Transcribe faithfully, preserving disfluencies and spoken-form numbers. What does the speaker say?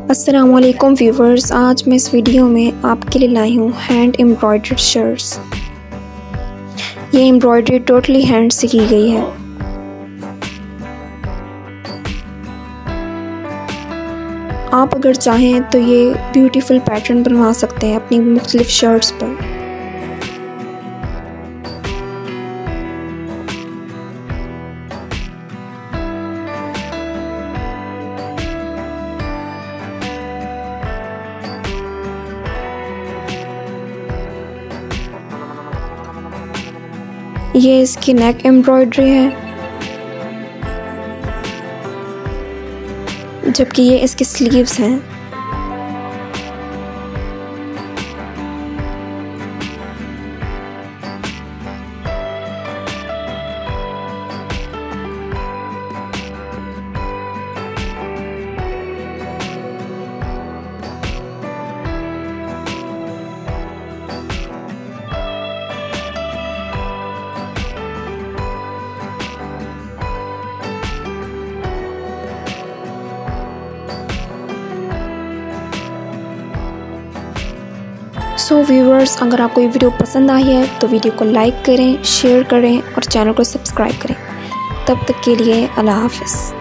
अस्सलामुअलैकुम व्यूवर्स, आज मैं इस वीडियो में आपके लिए लाई हूँ हैंड एम्ब्रॉयडर्ड शर्ट्स। ये एम्ब्रॉयडरी टोटली हैंड से की गई है। आप अगर चाहें तो ये ब्यूटीफुल पैटर्न बनवा सकते हैं अपनी मुख्तलिफ शर्ट्स पर। ये इसकी नेक एम्ब्रॉयडरी है, जबकि ये इसकी स्लीव्स हैं। सो so, व्यूवर्स, अगर आपको ये वीडियो पसंद आई है तो वीडियो को लाइक करें, शेयर करें और चैनल को सब्सक्राइब करें। तब तक के लिए अल्लाह हाफ़िज़।